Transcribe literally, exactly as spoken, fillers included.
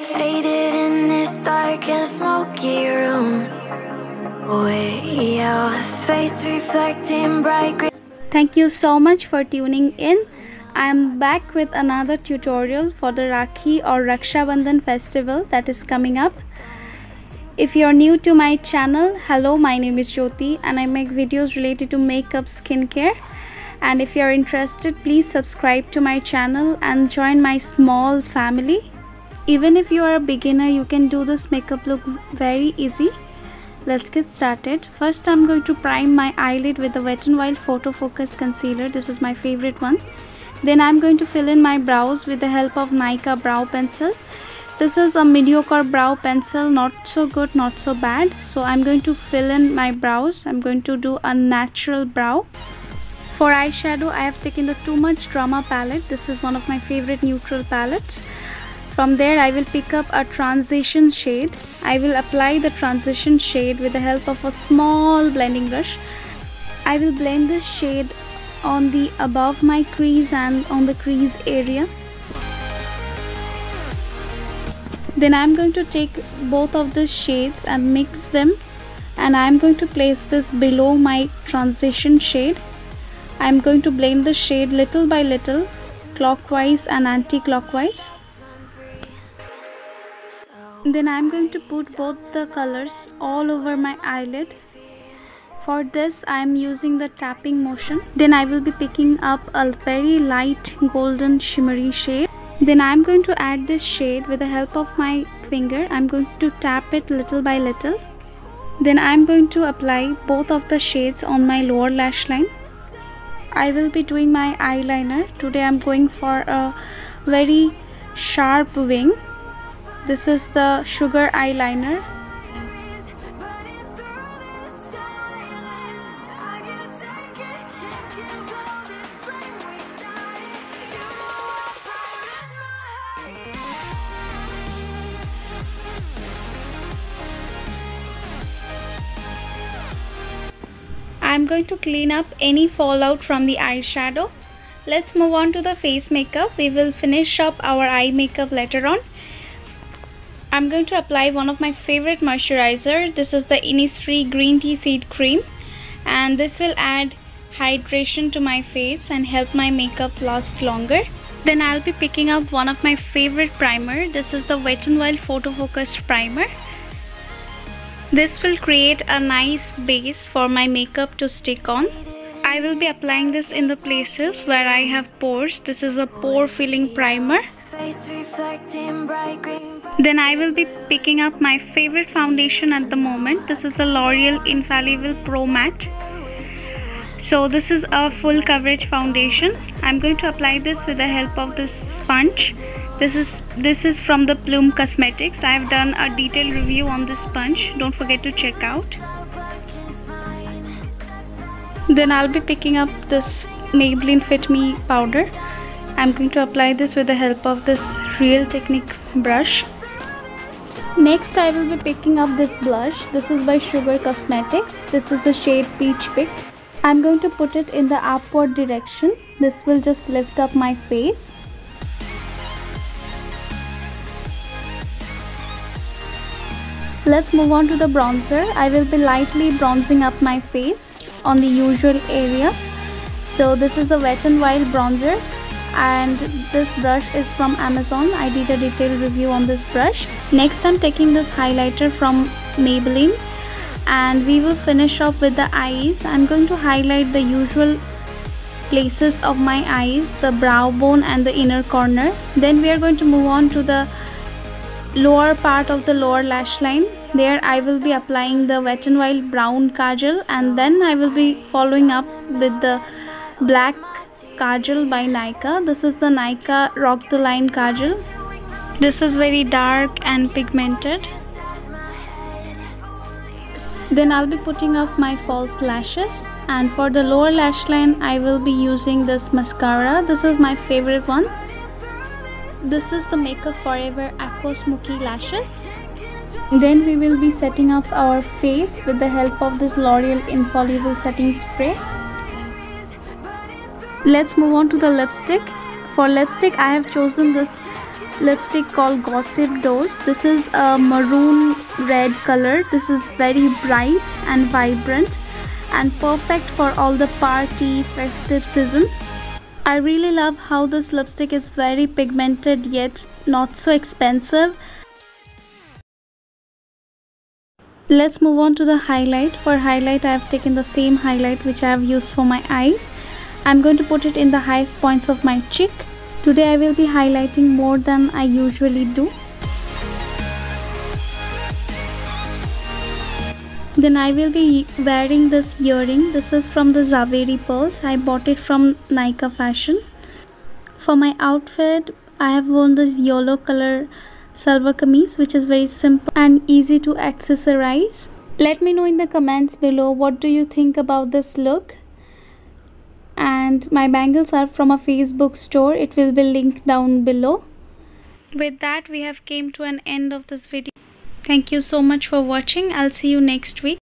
Faded in this dark and smoky room. Way out, face reflecting bright green. Thank you so much for tuning in. I am back with another tutorial for the Rakhi or Raksha Bandhan festival that is coming up. If you are new to my channel, hello, my name is Jyoti and I make videos related to makeup, skincare. And if you are interested, please subscribe to my channel and join my small family. Even if you are a beginner, you can do this makeup look very easy. Let's get started. First, I'm going to prime my eyelid with the Wet n Wild Photo Focus Concealer. This is my favorite one. Then I'm going to fill in my brows with the help of Nykaa Brow Pencil. This is a mediocre brow pencil, not so good, not so bad. So I'm going to fill in my brows. I'm going to do a natural brow. For eyeshadow, I have taken the Too Much Drama palette. This is one of my favorite neutral palettes. From there, I will pick up a transition shade. I will apply the transition shade with the help of a small blending brush. I will blend this shade on the above my crease and on the crease area. Then I am going to take both of these shades and mix them, and I am going to place this below my transition shade. I am going to blend the shade little by little, clockwise and anti-clockwise. Then I am going to put both the colors all over my eyelid. For this, I am using the tapping motion. Then I will be picking up a very light golden shimmery shade. Then I am going to add this shade with the help of my finger. I am going to tap it little by little. Then I am going to apply both of the shades on my lower lash line. I will be doing my eyeliner. Today I am going for a very sharp wing. This is the Sugar eyeliner. I am going to clean up any fallout from the eyeshadow. Let's move on to the face makeup. We will finish up our eye makeup later on. I am going to apply one of my favorite moisturizer. This is the Innisfree Green Tea Seed Cream, and this will add hydration to my face and help my makeup last longer. Then I'll be picking up one of my favorite primer. This is the Wet n Wild Photo Focus Primer. This will create a nice base for my makeup to stick on. I will be applying this in the places where I have pores. This is a pore filling primer. Then I will be picking up my favorite foundation at the moment. This is the L'Oreal Infallible Pro Matte. So this is a full coverage foundation. I'm going to apply this with the help of this sponge. This is this is from the Plume Cosmetics. I have done a detailed review on this sponge. Don't forget to check out. Then I'll be picking up this Maybelline Fit Me powder. I'm going to apply this with the help of this Real Technique brush. Next, I will be picking up this blush. This is by Sugar Cosmetics. This is the shade Peach Pick. I'm going to put it in the upward direction. This will just lift up my face. Let's move on to the bronzer. I will be lightly bronzing up my face on the usual areas. So this is the Wet n Wild bronzer, and this brush is from Amazon. I did a detailed review on this brush. Next, I'm taking this highlighter from Maybelline, and we will finish off with the eyes. I'm going to highlight the usual places of my eyes, the brow bone and the inner corner. Then we are going to move on to the lower part of the lower lash line. There I will be applying the Wet n Wild brown kajal, and then I will be following up with the black kajal by Nykaa. This is the Nykaa Rock the Line kajal. This is very dark and pigmented. Then I'll be putting up my false lashes, and for the lower lash line I will be using this mascara. This is my favorite one. This is the Makeup Forever Aqua Smoky Lashes. Then we will be setting up our face with the help of this L'Oreal Infallible Setting Spray. Let's move on to the lipstick. For lipstick, I have chosen this lipstick called Gossip Dose. This is a maroon red color. This is very bright and vibrant and perfect for all the party festive season. I really love how this lipstick is very pigmented yet not so expensive. Let's move on to the highlight. For highlight, I have taken the same highlight which I have used for my eyes. I'm going to put it in the highest points of my cheek. Today I will be highlighting more than I usually do. Then I will be wearing this earring. This is from the Zaveri Pearls. I bought it from Nykaa Fashion. For my outfit, I have worn this yellow color salwar kameez, which is very simple and easy to accessorize. Let me know in the comments below what do you think about this look. And my bangles are from a Facebook store. It will be linked down below. With that, we have came to an end of this video. Thank you so much for watching. I'll see you next week.